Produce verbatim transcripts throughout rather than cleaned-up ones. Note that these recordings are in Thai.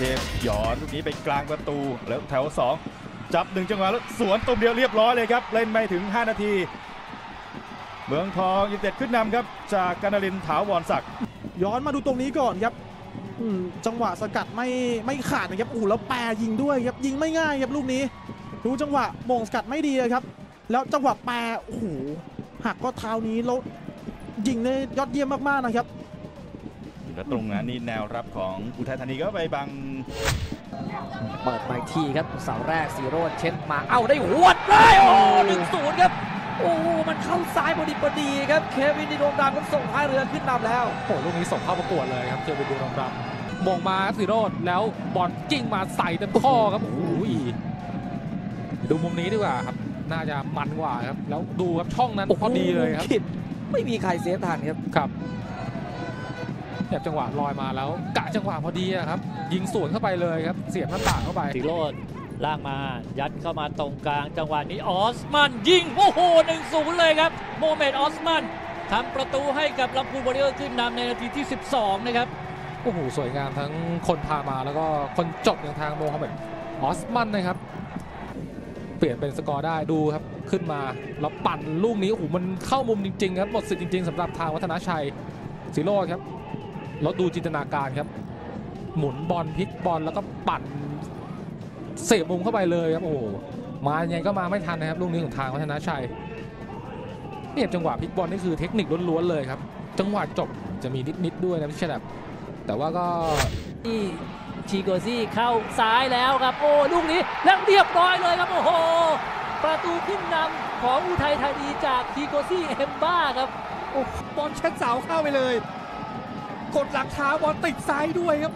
มหยอนลูกนี้ไปกลางประตูแล้วแถวสองจับหนึ่งจังหวะแล้วสวนตุ่มเดียวเรียบร้อยเลยครับเล่นไม่ถึงห้านาทีเมืองทองยูไนเต็ดขึ้นนำครับจากกนฤนถาวรศักดิ์ย้อนมาดูตรงนี้ก่อนครับจังหวะสกัดไม่ไม่ขาดนะครับโอ้แล้วแปรยิงด้วยครับยิงไม่ง่ายครับลูกนี้ดูจังหวะโมงสกัดไม่ดีครับแล้วจังหวะแปรโอ้โหหักก็เท้านี้แล้วยิงได้ยอดเยี่ยมมากๆนะครับและตรงนั้นนี่แนวรับของอุทัยธานีก็ไปบังเปิดมาอีกทีครับเสาแรกสีโรจน์เช็ดมาเอ้าได้หวดเลยโอ้หนึ่งศูนย์ครับโอ้มันเข้าซ้ายพอดีพอดีครับเควินดิโดมดำก็ส่งท้ายเรือขึ้นนำแล้วโอ้ลูกนี้ส่งเข้าประกวดเลยครับเควินดิโดมดำมงมาสีโรจน์แล้วบอลกิ้งมาใส่เต็มข้อครับโอ้ยดูมุมนี้ดีกว่าครับน่าจะมันกว่าครับแล้วดูครับช่องนั้นพอดีเลยครับไม่มีใครเซฟทันครับครับแบบจังหวะลอยมาแล้วกะจังหวะพอดีครับยิงสวนเข้าไปเลยครับเสียบหน้าต่างเข้าไปสีโรจน์ล่างมายัดเข้ามาตรงกลางจังหวะนี้ออสมันยิงโอ้โห หนึ่งศูนย์ เลยครับโมเมดออสมันทำประตูให้กับลำพูนวอริเออร์ขึ้นนำในนาทีที่สิบสองนะครับโอ้โหสวยงามทั้งคนพามาแล้วก็คนจบอย่างทางโมฮัมเหม็ดออสมันนะครับเปลี่ยนเป็นสกอร์ได้ดูครับขึ้นมาแล้วปั่นลูกนี้โอ้โหมันเข้ามุมจริงๆครับหมดสิทธิ์จริงๆสำหรับทางวัฒนชัยสีโรจน์ครับแล้วดูจินตนาการครับหมุนบอลพลิกบอลแล้วก็ปั่นเสียบมุมเข้าไปเลยครับโอ้มายังไงก็มาไม่ทันนะครับลูกนี้ของทางวัฒนชัยเนี่ยจังหวะพลิกบอลนี่คือเทคนิคล้วนๆเลยครับจังหวะจบจะมีนิดๆด้วยนะพี่ชลับแต่ว่าก็นี่ชีโกซี่เข้าซ้ายแล้วครับโอ้ลูกนี้แล้วเรียบร้อยเลยครับโอ้โหประตูขึ้นนำของอุทัยธานีจากชีโกซี่เอมบ้าครับโอ้บอลเช็ดเสาเข้าไปเลยกดหลังเท้าบอลติดซ้ายด้วยครับ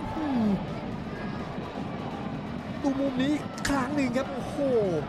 ดูมุมนี้ครั้งหนึ่งครับโอ้โห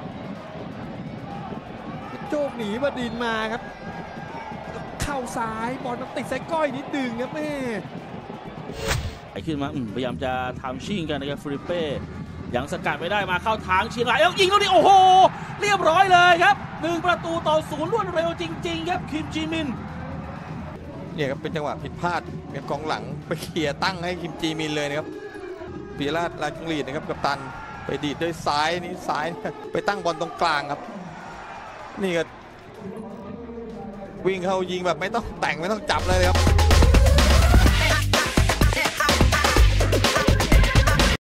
โจกหนีบดินมาครับเข้าซ้ายบอลมันติดสายก้อยนิดดึงครับแม่ไอขึ้นมาพยายามจะทำชิ่งกันนะครับฟิลิปเป้ยังสกัดไม่ได้มาเข้าทางเชียงรายแล้วยิงเขาดิโอ้โหเรียบร้อยเลยครับหนึ่งประตูต่อศูนย์รวดเร็วจริงๆครับคิมจีมินเนี่ยครับเป็นจังหวะผิดพลาดกองหลังไปเคลียร์ตั้งให้คิมจีมินเลยนะครับปีราชราชลีดนะครับกัปตันไปดีดด้วยซ้ายนี่ซ้ายไปตั้งบอลตรงกลางครับนี่ก็วิ่งเข้ายิงแบบไม่ต้องแต่งไม่ต้องจับเลยครับ